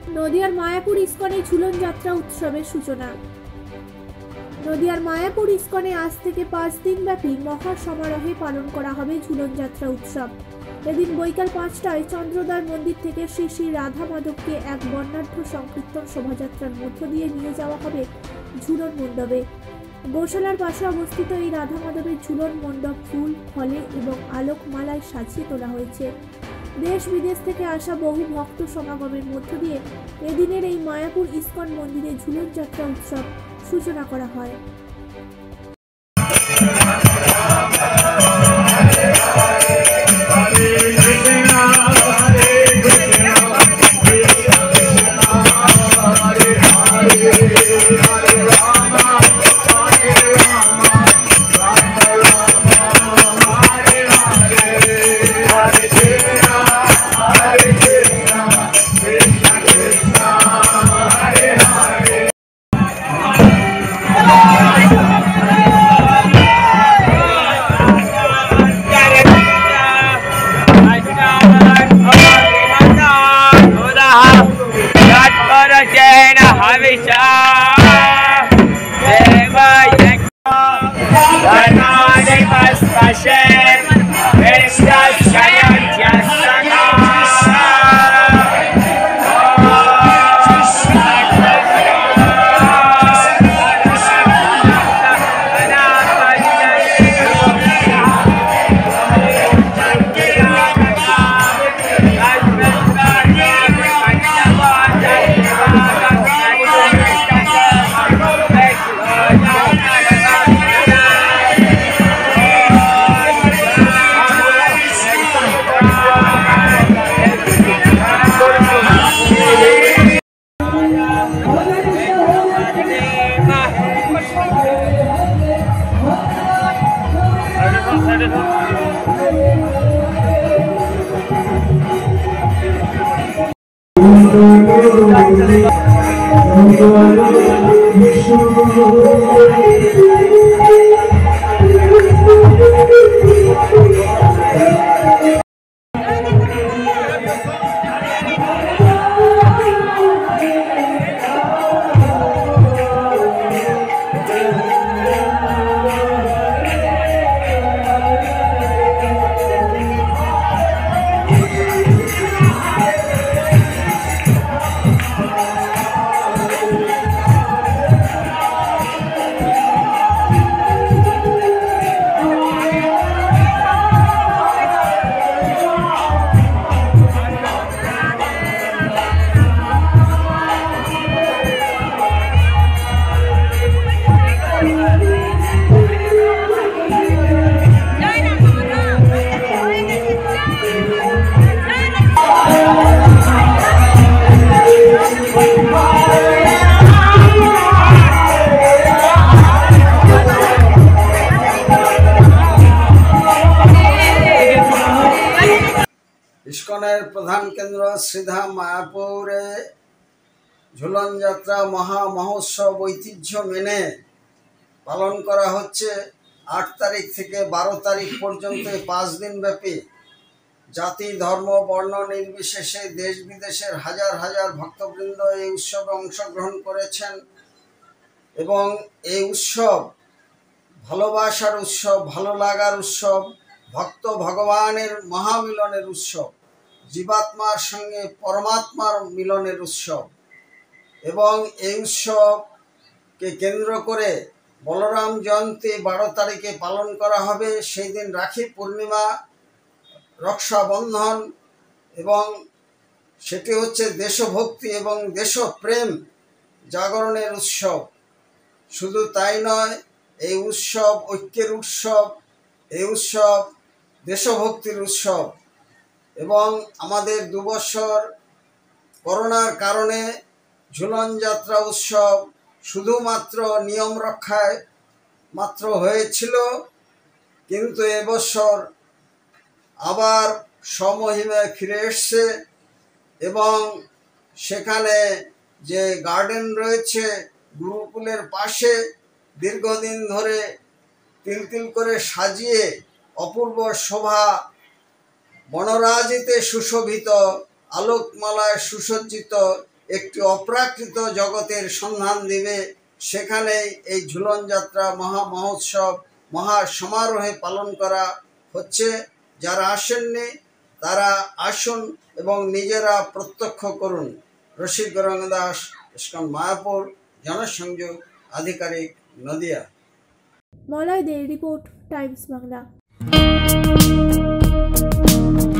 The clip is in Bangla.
নদিয়ার মায়াপুর ইস্কনে ঝুলন যাত্রা উৎসবের সূচনা। নদিয়ার মায়াপুর ইস্কনে আজ থেকে 5 দিন ব্যাপী মহা সমারোহে পালন করা হবে ঝুলন যাত্রা উৎসব। এদিন বৈকাল 5টায় চন্দ্রদ্বার মন্দির থেকে শ্রী শ্রী রাধা মাধবকে এক বর্ণাঢ্য সংকীর্তন শোভাযাত্রার মধ্য দিয়ে নিয়ে যাওয়া হবে ঝুলন মণ্ডপে। গোশালার পাশে অবস্থিত এই রাধা মাধবের ঝুলন মণ্ডপ ফুল, ফলে এবং আলোকমালায় সাজিয়ে তোলা হয়েছে। দেশ বিদেশ থেকে আসা বহু ভক্ত সমাগমের মধ্য দিয়ে এদিনের এই মায়াপুর ইস্কন মন্দিরে ঝুলন যাত্রা উৎসব সূচনা করা হয়। ইস্কনের প্রধান কেন্দ্র শ্রীধাম মায়াপুরে ঝুলন যাত্রা মহা মহোৎসব ঐতিহ্য মেনে পালন করা হচ্ছে। 8 তারিখ থেকে 12 তারিখ পর্যন্ত 5 দিন ব্যাপী জাতি ধর্ম বর্ণ নির্বিশেষে দেশ বিদেশের হাজার হাজার ভক্তবৃন্দ এই উৎসবে অংশগ্রহণ করেছেন এবং এই উৎসব ভালোবাসার উৎসব, ভালো লাগার উৎসব, ভক্ত ভগবানের মহামিলনের উৎসব, জীবাত্মার সঙ্গে পরমাত্মার মিলনের উৎসব। এবং এই উৎসবকে কেন্দ্র করে বলরাম জয়ন্তী 12 তারিখে পালন করা হবে। সেই দিন রাখি পূর্ণিমা, রক্ষাবন্ধন, এবং সেটি হচ্ছে দেশভক্তি এবং দেশপ্রেম জাগরণের উৎসব। শুধু তাই নয়, এই উৎসব ঐক্যের উৎসব, এই উৎসব দেশভক্তির উৎসব। এবং আমাদের 2 বছর করোনার কারণে ঝুলন যাত্রা উৎসব শুধুমাত্র নিয়ম রক্ষায় মাত্র হয়েছিল, কিন্তু এবছর আবার সমহিমায় ফিরে এসছে এবং সেখানে যে গার্ডেন রয়েছে গুরুকুলের পাশে দীর্ঘদিন ধরে তিল তিল করে সাজিয়ে অপূর্ব শোভা বনরাজিতে সুশোভিত আলোকমালায় সুসজ্জিত একটি অপ্রাকৃত জগতের সন্ধান দিবে। সেখানেই এই ঝুলন যাত্রা মহা মহোৎসব মহা সমারোহে পালন করা হচ্ছে। যারা আসেননি তারা আসুন এবং নিজেরা প্রত্যক্ষ করুন। রসিক গৌরাঙ্গ দাস, ইস্কন মায়াপুর, জনসংযোগ আধিকারিক, নদিয়া। মলয় দের রিপোর্ট, টাইমস বাংলা।